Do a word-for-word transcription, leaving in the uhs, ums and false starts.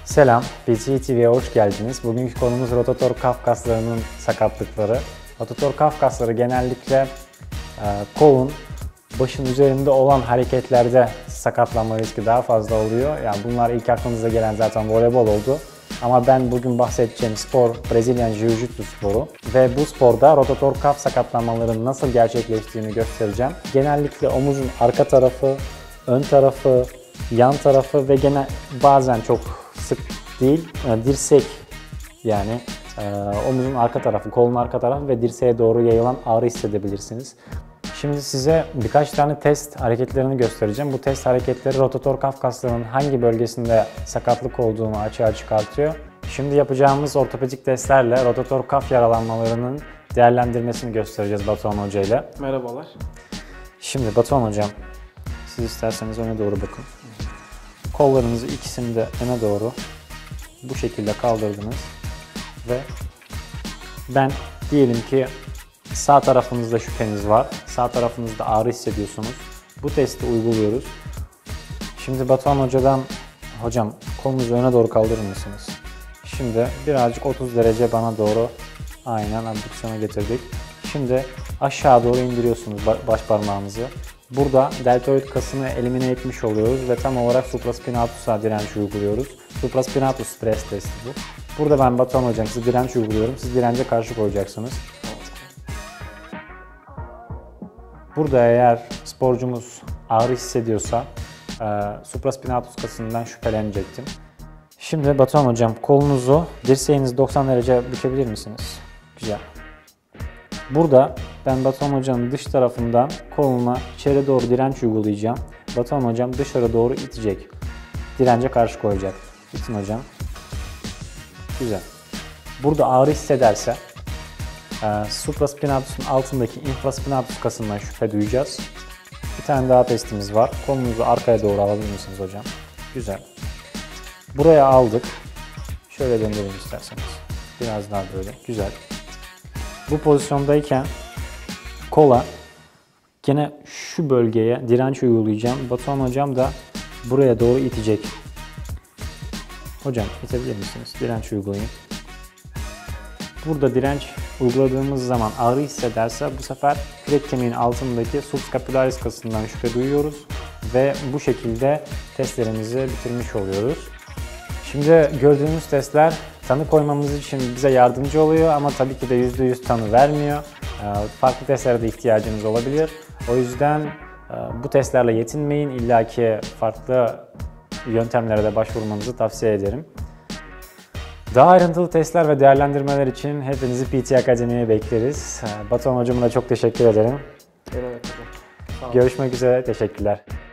Selam, P T E T V'ye hoş geldiniz. Bugünkü konumuz rotator kaf kaslarının sakatlıkları. Rotator kaf kasları genellikle e, kolun başın üzerinde olan hareketlerde sakatlanma riski daha fazla oluyor. Yani bunlar ilk aklınıza gelen zaten voleybol oldu. Ama ben bugün bahsedeceğim spor Brezilyan Jiu-Jitsu sporu ve bu sporda rotator kaf sakatlanmalarının nasıl gerçekleştiğini göstereceğim. Genellikle omuzun arka tarafı, ön tarafı, yan tarafı ve gene bazen çok sık değil dirsek, yani e, omuzun arka tarafı, kolun arka tarafı ve dirseğe doğru yayılan ağrı hissedebilirsiniz. Şimdi size birkaç tane test hareketlerini göstereceğim. Bu test hareketleri rotator kaf kaslarının hangi bölgesinde sakatlık olduğunu açığa çıkartıyor. Şimdi yapacağımız ortopedik testlerle rotator kaf yaralanmalarının değerlendirmesini göstereceğiz Batuhan Hoca ile. Merhabalar. Şimdi Batuhan Hocam, siz isterseniz öne doğru bakın. Kollarınızı ikisini de öne doğru bu şekilde kaldırdınız ve ben diyelim ki sağ tarafınızda şüpheniz var, sağ tarafınızda ağrı hissediyorsunuz. Bu testi uyguluyoruz. Şimdi Batuhan Hoca'dan, hocam kolunuzu öne doğru kaldırır mısınız? Şimdi birazcık otuz derece bana doğru, aynen abdüksiyona getirdik. Şimdi aşağı doğru indiriyorsunuz baş parmağınızı. Burada deltoid kasını elimine etmiş oluyoruz ve tam olarak supraspinatus'a direnç uyguluyoruz. Supraspinatus press testi bu. Burada ben Batuhan Hocam size direnç uyguluyorum. Siz dirence karşı koyacaksınız. Burada eğer sporcumuz ağrı hissediyorsa e, supraspinatus kasından şüphelenecektim. Şimdi Batuhan Hocam kolunuzu, dirseğinizi doksan derece bükebilir misiniz? Güzel. Burada ben Batuhan Hoca'nın dış tarafından koluna içeri doğru direnç uygulayacağım. Batuhan Hocam dışarı doğru itecek. Dirence karşı koyacak. İtin hocam. Güzel. Burada ağrı hissederse e, supraspinatus'un altındaki infraspinatus kasından şüphe duyacağız. Bir tane daha testimiz var. Kolunuzu arkaya doğru alabilir misiniz hocam? Güzel. Buraya aldık. Şöyle döndürelim isterseniz. Biraz daha böyle. Güzel. Bu pozisyondayken kola gene şu bölgeye direnç uygulayacağım. Batuhan Hocam da buraya doğru itecek. Hocam itebilir misiniz? Direnç uygulayın. Burada direnç uyguladığımız zaman ağrı hissederse bu sefer kürek kemiğinin altındaki subscapularis kasından şüphe duyuyoruz ve bu şekilde testlerimizi bitirmiş oluyoruz. Şimdi gördüğünüz testler tanı koymamız için bize yardımcı oluyor ama tabii ki de yüzde yüz tanı vermiyor. Farklı testlere de ihtiyacınız olabilir. O yüzden bu testlerle yetinmeyin. İlla ki farklı yöntemlere de başvurmanızı tavsiye ederim. Daha ayrıntılı testler ve değerlendirmeler için hepinizi P T Akademi'ye bekleriz. Batuhan Hocam'a da çok teşekkür ederim. Evet hocam. Sağ olun. Görüşmek üzere. Teşekkürler.